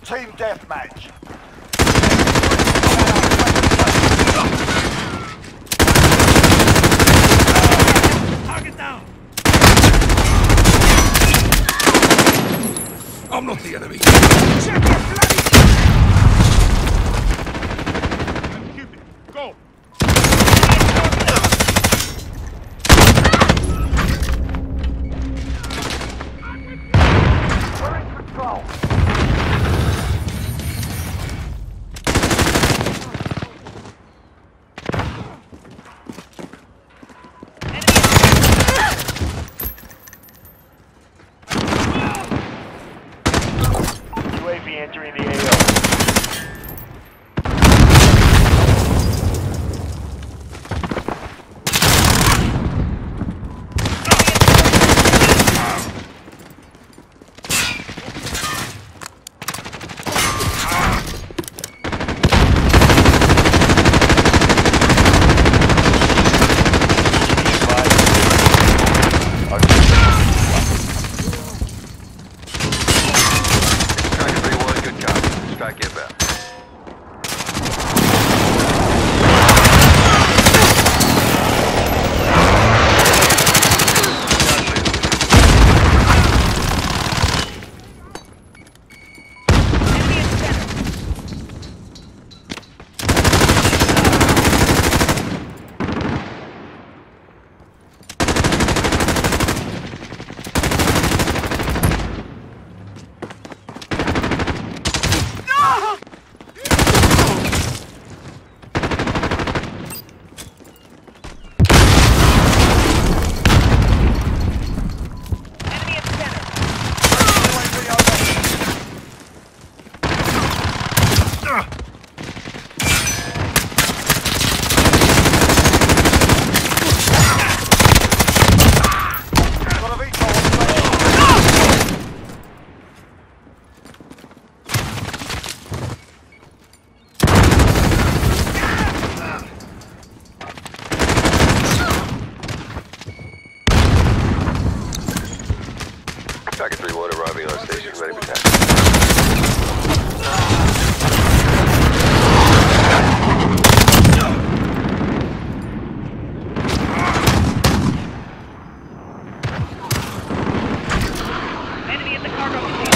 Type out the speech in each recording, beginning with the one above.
Team deathmatch. Target down! I'm not the enemy. Check your bloody... Cupid, go! We're in control. UAV entering the AO. Target 3-1 arriving on station, ready for task. Enemy at the cargo container.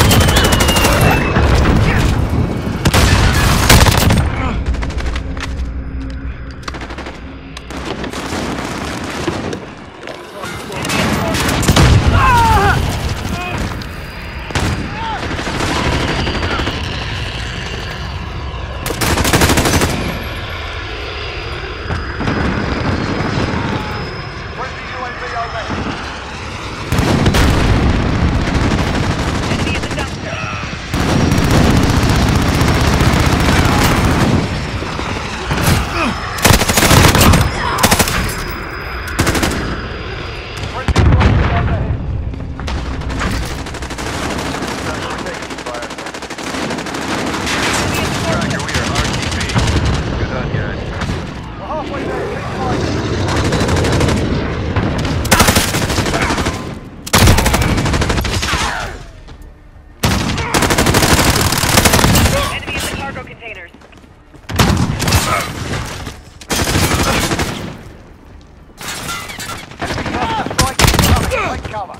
Cover.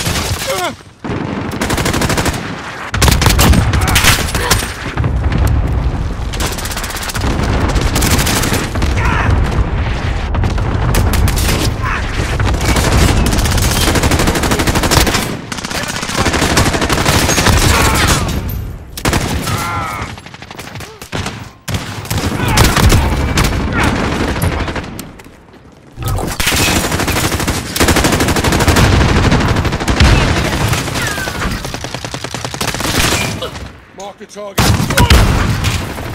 Mark the target.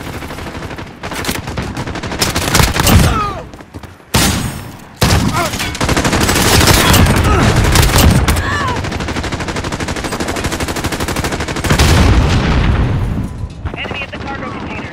Enemy at the cargo container.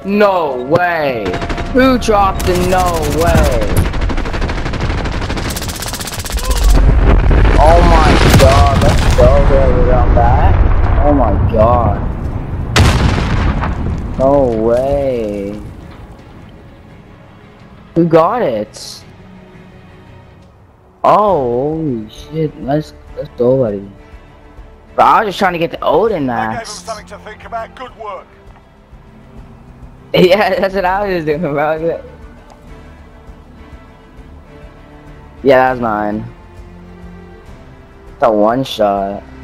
No way. Who dropped the no way? Oh my god, let's go there without that. Oh my god. No way. Who got it? Oh, holy shit. Let's go, buddy. But I was just trying to get the Odin That gave them max. something to think about. Good work. Yeah, that's what I was doing, bro. Yeah, that's mine. It's a one shot.